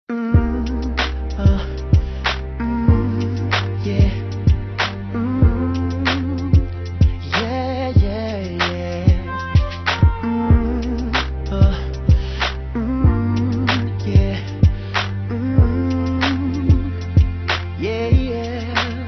Mm, uh, yeah. Yeah, yeah, yeah. Yeah. Yeah, yeah.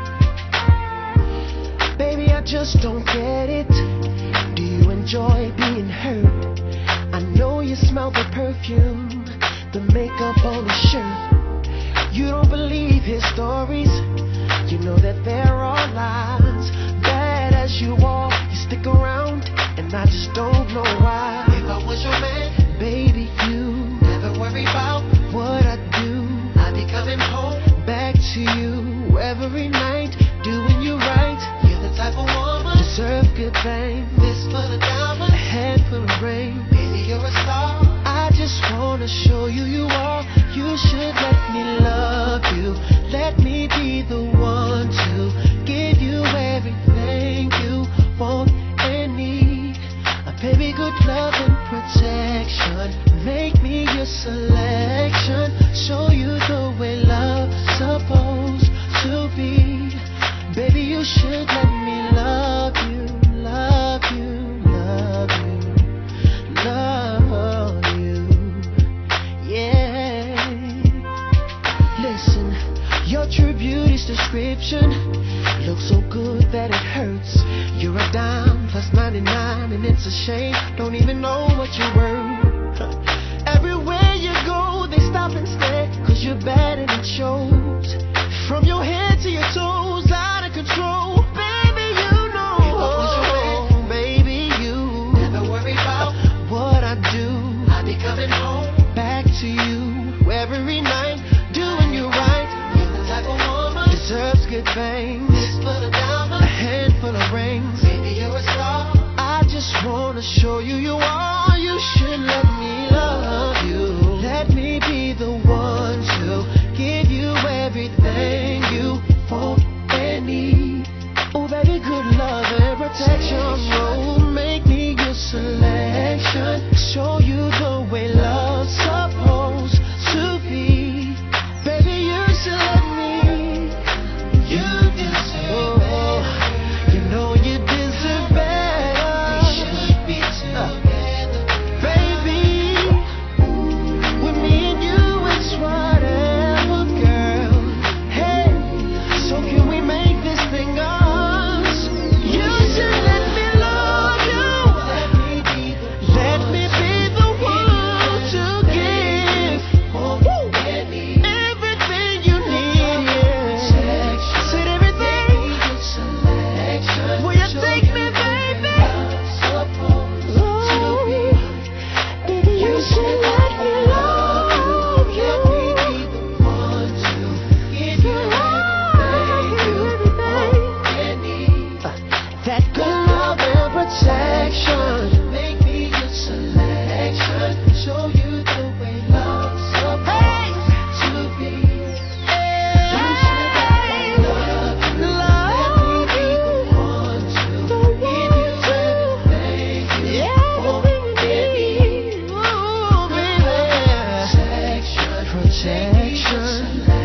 Baby, I just don't get it. Do you enjoy being hurt? I know you smell the perfume, the makeup on his shirt. You don't believe his stories. You know that there are lies. Bad as you are, you stick around, and I just don't know why. If I was your man, baby, you never worry about what I do. I'd be coming home back to you every night, doing you right. You're the type of woman deserve good things. Fist full of diamonds, a head full of rain. Baby, you're a star. I just wanna show you you are. You should let me love you. Let me be the one to give you everything you want and need. A baby, good love and protection. Make me your selection. Show you the way love's supposed to be. Baby, you should let me love you, love you, love you, love you. Yeah. Listen, your true beauty's description looks so good that it hurts. You're a dime plus 99, and it's a shame. Don't even know what you're worth. Everywhere you go, they stop and stare, 'cause you're bad and it shows. From your head to your toes, out of control. Baby, you know. If I was your man, baby, you never worry about what I do. I'd be coming home back to you every night, doing you right. You're the type of woman deserves good things. Fist full of diamonds, a handful of rings. Baby, you're a star. I just wanna show you you are. You should let me love you. Let me be the one to give you everything you want and need. Oh, baby, good love and protection. Oh, make me your selection. Show you the way love's supposed to be. Baby, you should let me. You deserve better. You know you deserve better. We should be together, baby. With me and you, it's whatever, girl. Hey, so can we make this thing us? You should let me love you. Let me be the one to give everything you need. Yeah. Said everything. Will you take me, baby? Ooh, baby, you should let me love you. That good love and protection. Make me your selection. Show you the way love's supposed to be. You should let me love you. Let me be the one to give you everything you want and need. Ooh, baby. Protection.